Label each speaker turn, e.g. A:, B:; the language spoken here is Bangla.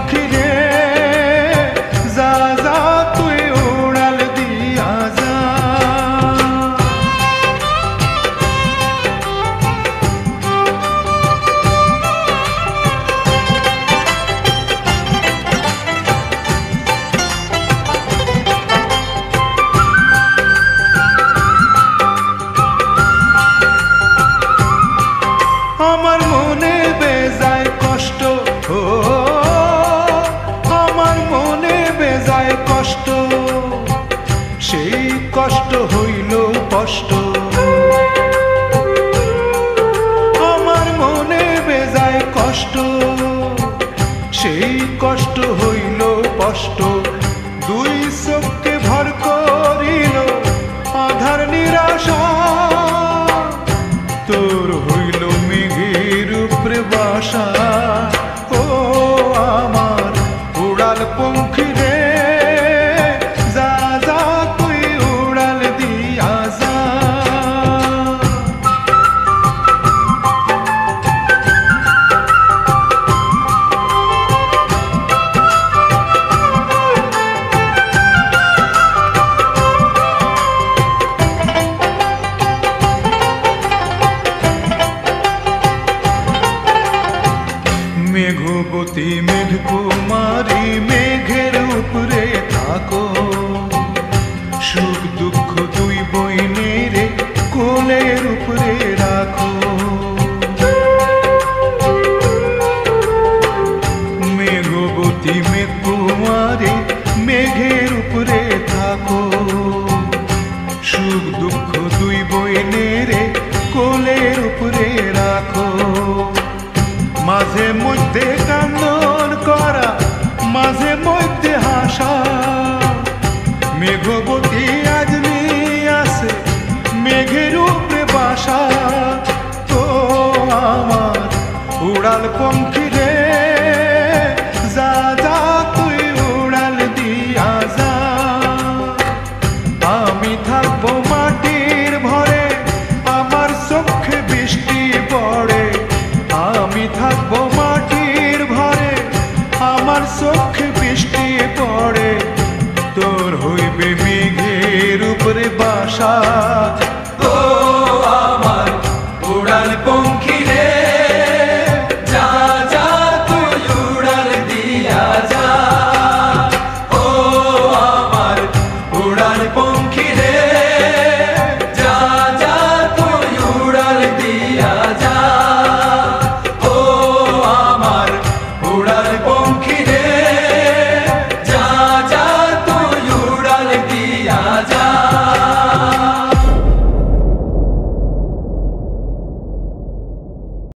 A: পঙ্খী রে যা যা তুই উড়াল দিয়া যা। আমার মনে বেজায় কষ্ট, ও আমার মনে বেজায় কষ্ট, সেই কষ্ট হইল কষ্ট। আমার মনে বেজায় কষ্ট, সেই কষ্ট হইল কষ্ট। দুই চোখকে ভর করিল আধার নিরাশা, তোর হইল মেঘের উপরে বাসা। ও আমার উড়াল পঙ্খী রে যা যা তুই উড়াল দিয়া যা। মেঘবতী মেঘকুমারী মেঘের উপরে থাকো, সুখ দুঃখ দুই বইনের কোলের উপরে রাখো। মেঘবতী মেঘকুমারী মেঘের উপরে থাকো, সুখ দুঃখ দুই বইনের কোলের উপরে রাখো। মাঝে মধ্যে কান্দন করা, মাঝে মধ্যে হাসা, মেঘবতী আজমি আছে মেঘের উপরে বাসা। তো আমার উড়াল পঙ্খী রে যা যা তুই উড়াল দিয়া যা। আমি থাকবো মাটির ভরে, আমার চোখে বৃষ্টি পড়ে। আমি থাকবো মাটির ভরে, আমার চোখে বৃষ্টি পড়ে। তোর হইবে মেঘের উপরে বাসা।